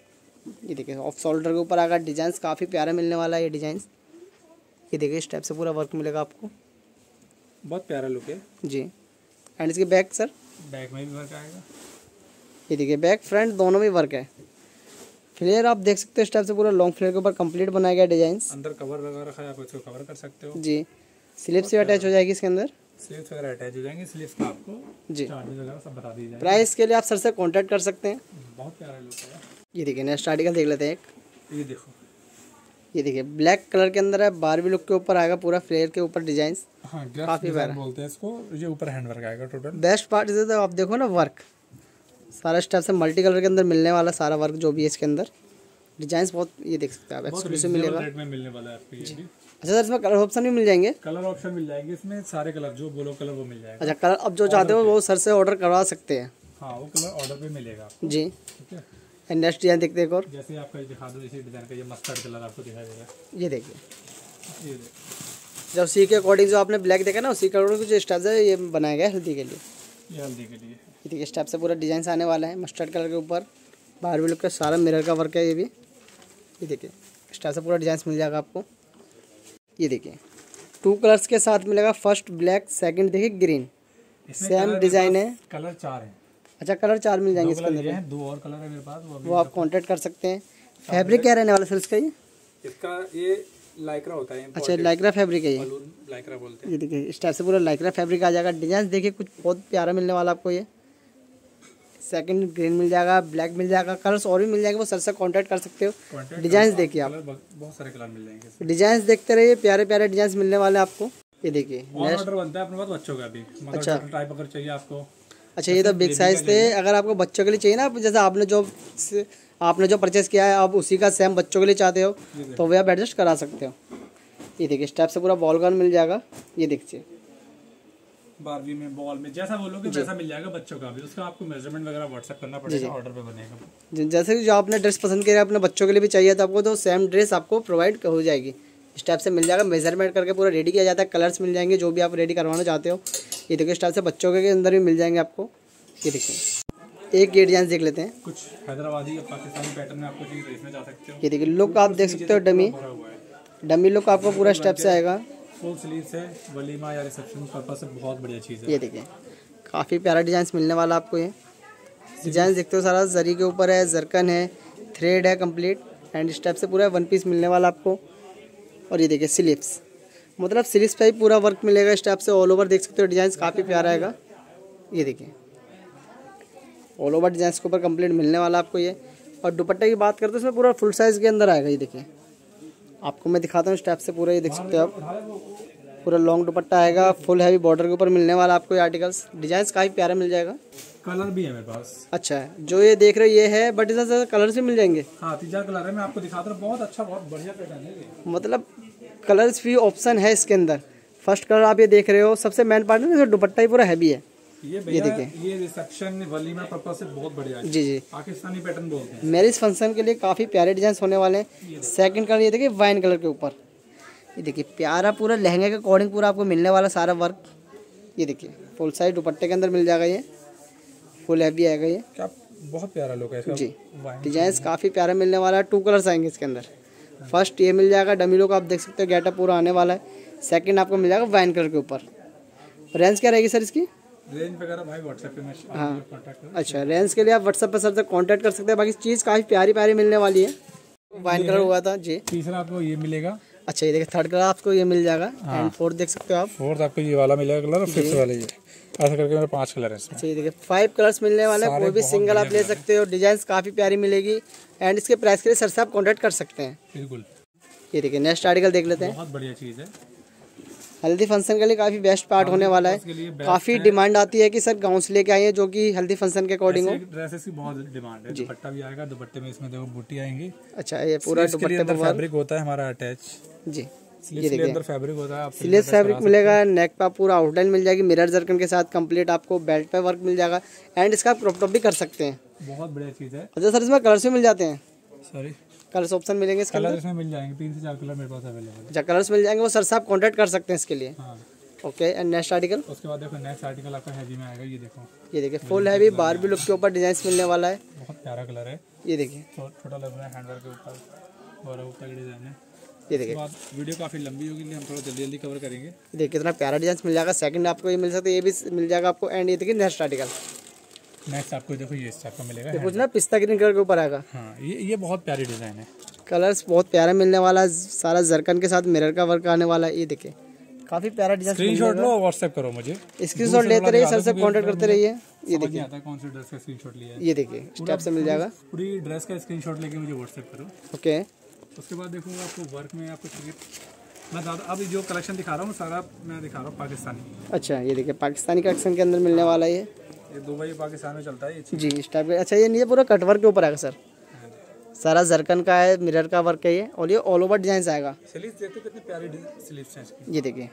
ये देखिए ऑफ शोल्डर के ऊपर आएगा, डिजाइन काफ़ी प्यारा मिलने वाला है ये डिजाइन। ये देखिए इस टाइप से पूरा वर्क मिलेगा आपको, बहुत प्यारा लुक है जी। एंड इसके बैक सर, बैक में भी वर्क आएगा। ये देखिए बैक फ्रंट दोनों में वर्क है। फ्लेयर आप देख सकते हो इस टाइप से पूरा लॉन्ग फ्लेयर के ऊपर कंप्लीट बनाया गया डिजाइन। अंदर कवर लगा रखा है, आप इसको कवर कर सकते हो जी। स्लीव्स भी अटैच हो जाएगी इसके अंदर। स्लीव्स वगैरह अटैच हो जाएंगे। स्लीव्स का आपको जी चार्जेस वगैरह सब बता दी जाए। प्राइस के लिए आप सर से कांटेक्ट कर सकते हैं। बहुत प्यारा लुक है। ये देखिए नेक्स्ट आर्टिकल देख लेते हैं एक। ये देखो, ये देखिए ब्लैक कलर के अंदर है, बारबी लुक के ऊपर आएगा पूरा फ्लेयर के ऊपर डिजाइन। हाँ काफी प्यारा बोलते हैं इसको। ये ऊपर हैंड वर्क आएगा टोटल। बेस्ट पार्ट इसे तो आप देखो ना वर्क सारा स्टेप से मल्टी कलर के अंदर मिलने वाला सारा वर्क जो भी है इसके अंदर। डिजाइन बहुत ये देख सकते हैं आप एक्सक्लूसिव मिलेगा। रेट में मिलने वाला है आपको ये भी। अच्छा सर इसमें कलर ऑप्शन भी मिल जाएंगे? कलर ऑप्शन मिल जाएंगे इसमें, सारे कलर जो बोलो कलर वो मिल जाएगा। अच्छा कलर अब जो चाहते हो वो सर से ऑर्डर करवा सकते हैं। हाँ वो कलर ऑर्डर पे मिलेगा आपको। जी ठीक है। एंड नेक्स्ट डिजाइन देखते हैं एक और। जैसे आपका दिखा दो इसी डिजाइन का, ये मस्टर्ड कलर आपको दिखाई देगा। ये देखिए ये देखो, जब उसी के अकॉर्डिंग जो आपने ब्लैक देखा ना उसी के अकॉर्डिंग कुछ स्टेप है ये बनाया गया है हल्दी के लिए। ये हल्दी के लिए। ये देखिए स्टेप से पूरा डिजाइन आने वाला है मस्टर्ड कलर के ऊपर। बारबी लुक का सारा मिरर का वर्क है ये भी। ये देखिए स्टेप से पूरा डिजाइन मिल जाएगा आपको। ये देखिए 2 कलर्स के साथ मिलेगा, फर्स्ट ब्लैक, सेकंड देखिए ग्रीन। सेम डिजाइन है। कलर 4 है। अच्छा कलर 4 मिल जाएंगे इसके अंदर। 2 और कलर है मेरे पास, वो आप कांटेक्ट कर सकते हैं। फैब्रिक क्या रहने वाला सर इसका? ये इसका ये लाइक्रा होता है। अच्छा लाइक्रा फैब्रिक है ये। लाइक्रा बोलते हैं। ये देखिए इस टाइप से पूरा लाइक्रा फैब्रिक आ जाएगा। डिजाइन देखिए कुछ बहुत प्यारा मिलने वाला आपको ये। सेकंड ग्रीन मिल जाएगा, ब्लैक मिल जाएगा, कलर्स और भी मिल जाएंगे, वो सर से कांटेक्ट कर सकते हो। डिजाइन देखिए आप, बहुत सारे कलर मिल जाएंगे। डिजाइन देखते रहिए, प्यारे प्यारे डिजाइन मिलने वाले आपको। ये देखिए ऑर्डर बनता है अपने पास बच्चों का भी, मतलब अच्छा टाइप अगर चाहिए आपको। अच्छा, ये तो बिग साइज थे। अगर आपको बच्चों के लिए चाहिए ना, जैसे आपने जो परचेस किया है आप उसी का सेम बच्चों के लिए चाहते हो तो वो आप एडजस्ट करा सकते हो। ये देखिए इस टाइप से पूरा बॉल गन मिल जाएगा। ये देखिए बारबी में, बॉल में, जैसा बोलोगे वैसा मिल जाएगा बच्चों का भी। उसका आपको मेजरमेंट वगैरह व्हाट्सएप करना पड़ेगा, ऑर्डर पे बनेगा। जैसे कि जो आपने ड्रेस पसंद किया अपने बच्चों के लिए भी चाहिए था आपको, तो सेम ड्रेस आपको प्रोवाइड हो जाएगी। इस टाइप से मिल जाएगा, मेजरमेंट करके पूरा रेडी किया जाता है। कलर्स मिल जाएंगे जो भी आप रेडी करवाना चाहते हो। ये देखिए इस टाइप से बच्चों के अंदर भी मिल जाएंगे आपको। ये देखिए एक ये डिजाइन देख लेते हैं, कुछ हैदराबादी या पाकिस्तानी पैटर्न में आपको चाहिए तो इसमें जा सकते हो। ये देखिए लुक आप देख सकते हो, डमी लुक आपको पूरा स्टेप से आएगा। फुल स्लीव से वलीमा या रिसेप्शन पर्पस से बहुत बढ़िया चीज़ है। ये देखिए काफ़ी प्यारा डिजाइन मिलने वाला आपको। ये डिजाइन देखते हो सारा जरी के ऊपर है, जरकन है, थ्रेड है कंप्लीट, एंड इस टाइप से पूरा वन पीस मिलने वाला आपको। और ये देखिए स्लीव्स, मतलब स्लीव्स पे ही पूरा वर्क मिलेगा इस टाइप से। ऑल ओवर देख सकते हो डिजाइन काफ़ी प्यारा आएगा। ये देखिए ऑल ओवर डिजाइन के ऊपर कंप्लीट मिलने वाला आपको ये। और दुपट्टे की बात करते हैं इसमें पूरा फुल साइज़ के अंदर आएगा। ये देखिए आपको मैं दिखाता हूँ इस टाइप से पूरा, ये देख सकते हो आप पूरा लॉन्ग दुपट्टा आएगा, फुल हैवी बॉर्डर के ऊपर मिलने वाला आपको ये आर्टिकल्स। डिजाइन काफ़ी प्यारा मिल जाएगा। कलर भी है मेरे पास। अच्छा है, जो ये देख रहे हो ये है, बट इसमें कलर्स भी मिल जाएंगे। हाँ 3-4 कलर है, मैं आपको दिखाता हूँ। बहुत अच्छा, बहुत बढ़िया पैटर्न है। मतलब कलर्स भी ऑप्शन है इसके अंदर। फर्स्ट कलर आप ये देख रहे हो, सबसे मेन पार्ट है दुपट्टा ही पूरा हैवी है। ये देखिए ये रिसेप्शन वलीमा पर्पस से बहुत बढ़िया है। जी जी, पाकिस्तानी पैटर्न बोलते हैं। मैरिज फंक्शन के लिए काफ़ी प्यारे डिजाइन होने वाले हैं। सेकंड कलर ये देखिए वाइन कलर के ऊपर, ये देखिए प्यारा पूरा लहंगे के अकॉर्डिंग पूरा आपको मिलने वाला सारा वर्क। ये देखिए फुल साइज दुपट्टे के अंदर मिल जाएगा, ये फुल हैवी आएगा। ये क्या बहुत प्यारा लुक है इसका जी, डिजाइन काफ़ी प्यारा मिलने वाला है। 2 कलर्स आएंगे इसके अंदर। फर्स्ट ये मिल जाएगा डमी लुक, आप देख सकते हो गेटअप पूरा आने वाला है। सेकंड आपको मिल जाएगा वाइन कलर के ऊपर। रेंज क्या रहेगी सर इसकी? रेंज वगैरह भाई व्हाट्सएप पे मैं हाँ अच्छा, रेंज के लिए आप व्हाट्सएप पे सर से कांटेक्ट कर सकते हैं। बाकी चीज़ काफ़ी प्यारी प्यारी मिलने वाली है। वाइन कलर हुआ था जी। तीसरा आपको ये मिलेगा। अच्छा ये देखिए थर्ड कलर आपको ये मिल जाएगा। एंड फोर्थ देख सकते हो आप, फोर्थ आपको ये वाला मिलेगा कलर, और फिफ्थ वाला ये। ऐसा करके मेरे 5 कलर है इसमें। अच्छा ये देखिए 5 कलर्स मिलने वाले हैं। कोई भी सिंगल आप ले सकते हो। डिजाइन काफ़ी प्यारी मिलेगी। एंड इसके प्राइस के लिए सर से आप कॉन्टेक्ट कर सकते हैं। बिल्कुल। ये देखिए नेक्स्ट आर्टिकल देख लेते हैं। बहुत बढ़िया चीज़ है, हल्दी फंक्शन के लिए काफ़ी बेस्ट पार्ट होने वाला है। काफ़ी डिमांड आती है कि सर गाउन से लेके आइए जो कि हल्दी फंक्शन के अकॉर्डिंग हो। ड्रेसेस की बहुत डिमांड है। दुपट्टा भी आएगा, दुपट्टे में इसमें देखो बूटी आएंगी। अच्छा ये पूरा दुपट्टे पर फैब्रिक होता है हमारा अटैच जी। ये देखिए अंदर फैब्रिक होता है, स्लीव फैब्रिक मिलेगा। नेक पे पूरा आउटलाइन मिल जाएगी मिरर जर्कन के साथ कंप्लीट। आपको बेल्ट पे वर्क मिल जाएगा। एंड इसका क्रॉप टॉप भी कर सकते हैं। बहुत बढ़िया चीज़ है। अच्छा सर इसमें कलर्स भी मिल जाते हैं? सॉरी कलर्स ऑप्शन मिलेंगे इसके अंदर? कलर इसमें मिल जाएंगे, 3 से 4 कलर मेरे पास अवेलेबल है। अच्छा कलर्स मिल जाएंगे, वो सर से आप कॉन्टेक्ट कर सकते हैं इसके लिए। हाँ ओके। And next article? उसके बाद देखो नेक्स्ट आर्टिकल आपका हैवी में आएगा। ये देखो, ये देखिए फुल हैवी बारबी लुक के ऊपर डिजाइन मिलने वाला है। बहुत प्यारा कलर है। ये देखिए छोटा लग रहा है, हैंडवर्क के ऊपर और ऊपर डिजाइन है। ये देखिए वीडियो काफ़ी लंबी होगी, हम थोड़ा जल्दी जल्दी कवर करेंगे। देखिए कितना प्यारा डिजाइन मिल जाएगा। सेकंड आपको ये मिल सकता है, ये भी मिल जाएगा आपको। एंड ये देखिए नेक्स्ट आर्टिकल। नेक्स्ट आपको देखो ये इस टाइप का मिलेगा, कुछ ना पिस्ता ग्रीन कलर के ऊपर आएगा। हाँ ये बहुत प्यारी डिजाइन है। कलर्स बहुत प्यारा मिलने वाला है, सारा जरकन के साथ मिरर का वर्क आने वाला है। ये देखिए काफी प्यारा डिजाइन। स्क्रीनशॉट लो, व्हाट्सएप करो मुझे। स्क्रीनशॉट लेते रहिए, सर से कांटेक्ट करते रहिए। ये देखिए आता है कौन सी ड्रेस का स्क्रीनशॉट लिया है। ये देखिए स्टेप से मिल जाएगा। पूरी ड्रेस का स्क्रीनशॉट लेके मुझे व्हाट्सएप करो। ओके। उसके बाद देखूंगा आपको वर्क में आपको चाहिए। मैं ज़्यादा अभी जो कलेक्शन दिखा रहा हूँ सारा मैं दिखा रहा हूँ पाकिस्तानी। अच्छा ये देखिए पाकिस्तानी कलेक्शन के अंदर मिलने वाला है। ये दुबई पाकिस्तान में चलता है ये जी इस टाइप का। अच्छा ये पूरा कटवर्क के ऊपर आएगा सर, सारा जरकन का है, मिरर का वर्क है ये। और ये ऑल ओवर डिजाइन आएगा। स्लीव्स देखते कितनी प्यारी स्लीव्स हैं इसकी। ये देखिए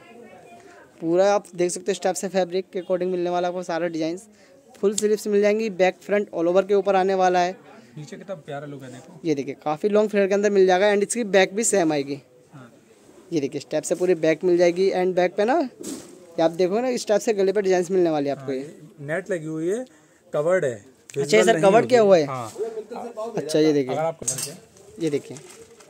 पूरा आप देख सकते हो स्टेप से फैब्रिक के अकॉर्डिंग मिलने वाला आपको सारा डिजाइन। फुल स्लीव्स मिल जाएंगी, बैक फ्रंट ऑल ओवर के ऊपर आने वाला है। नीचे कितना प्यारा लुक है देखो। ये देखिए काफ़ी लॉन्ग फ्लेयर के अंदर मिल जाएगा। एंड इसकी बैक भी सेम आएगी। ये देखिए स्टेप से पूरी बैक मिल जाएगी। एंड बैक पे ना आप देखो ना इस टाइप से गले पे डिजाइन मिलने वाली है आपको। ये नेट लगी हुई है, कवर्ड है। अच्छा सर कवर्ड किया हुआ है। हाँ। अच्छा ये देखिए, ये देखिए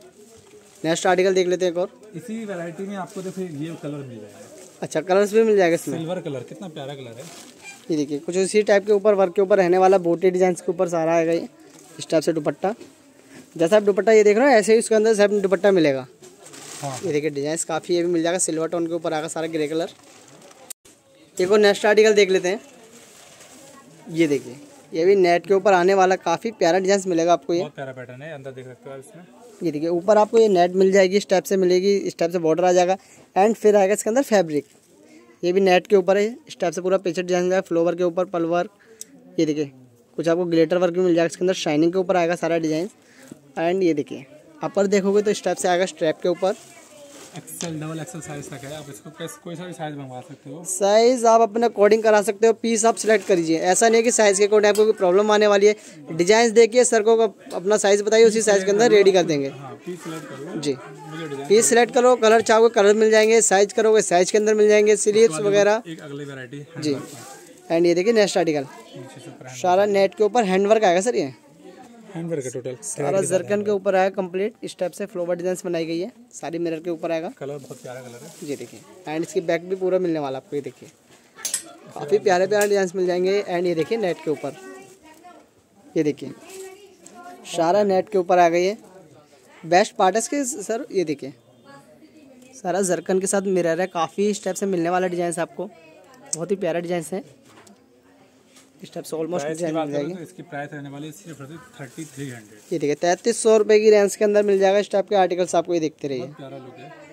नेक्स्ट आर्टिकल देख लेते हैं एक और। इसी वैरायटी में आपको देखो ये कलर मिल जाएगा। अच्छा कलर्स भी मिल जाएगा इसमें। सिल्वर कलर कितना प्यारा कलर है। ये देखिए कुछ इसी टाइप के ऊपर वर्क के ऊपर रहने वाला बोटी डिजाइन के ऊपर सारा आएगा। ये इस टाइप से दुपट्टा, जैसा आप दुपट्टा ये देख रहे हो ऐसे ही उसके अंदर सब दुपट्टा मिलेगा। हाँ। ये देखिए डिजाइन काफ़ी ये भी मिल जाएगा। सिल्वर टोन के ऊपर आएगा सारा ग्रे कलर। एक और नेक्स्ट आर्टिकल देख लेते हैं। ये देखिए ये भी नेट के ऊपर आने वाला काफ़ी प्यारा डिजाइन मिलेगा आपको। ये बहुत प्यारा पैटर्न है, अंदर देख सकते हो आप इसमें। ये देखिए ऊपर आपको ये नेट मिल जाएगी, इस टाइप से मिलेगी, इस टाइप से बॉर्डर आ जाएगा एंड फिर आएगा इसके अंदर फैब्रिक। ये भी नेट के ऊपर है, इस टाइप से पूरा पीछे डिजाइन जाएगा, फ्लोवर के ऊपर पल वर्क। ये देखिए कुछ आपको ग्लिटर वर्क भी मिल जाएगा इसके अंदर, शाइनिंग के ऊपर आएगा सारा डिजाइन। एंड ये देखिए अपर देखोगे तो इस टाइप से आएगा स्ट्रैप के ऊपर। एक्सेल डबल एक्सेल साइज तक है, आप इसको कोई सा भी साइज मंगवा सकते हो। साइज आप अपने अकॉर्डिंग करा सकते हो, पीस आप सिलेक्ट करीजिए। ऐसा नहीं है कि साइज के अकॉर्डिंग आपको कोई प्रॉब्लम आने वाली है। डिजाइन देखिए, सर को अपना साइज बताइए, उसी साइज के अंदर रेडी कर देंगे। हाँ, पीस सिलेक्ट करो जी, पीस सिलेक्ट करो, कलर चाहोगे कलर मिल जाएंगे, साइज करोगे साइज के अंदर मिल जाएंगे, स्लीव्स वगैरह। एक अगली वैरायटी जी। एंड ये देखिए नेक्स्ट आर्टिकल, सारा नेट के ऊपर हैंडवर्क आएगा सर। ये हैंडवर्क है टोटल, सारा जरकन के ऊपर आएगा कंप्लीट। इस टाइप से फ्लोवर डिजाइन बनाई गई है, सारी मिरर के ऊपर आएगा। कलर बहुत प्यारा कलर है। जी देखिए, एंड इसकी बैक भी पूरा मिलने वाला आपको। ये देखिए काफ़ी प्यारे प्यारे डिजाइन मिल जाएंगे। एंड ये देखिए नेट के ऊपर, ये देखिए सारा नेट के ऊपर आ गई है। बेस्ट पार्ट है इसके सर, ये देखिए सारा जरकन के साथ मिरर है, काफ़ी इस टाइप से मिलने वाला डिजाइन आपको, बहुत ही प्यारा डिजाइन है। इस टाइप से ऑलमोस्ट डिजाइन मिल जाएगी। तो इसकी प्राइस रहने वाली सिर्फ 3300। ये देखिए 3300 रुपये की रेंज के अंदर मिल जाएगा। इस टाइप के आर्टिकल्स आपको ये देखते रहिए। प्यारा लुक है।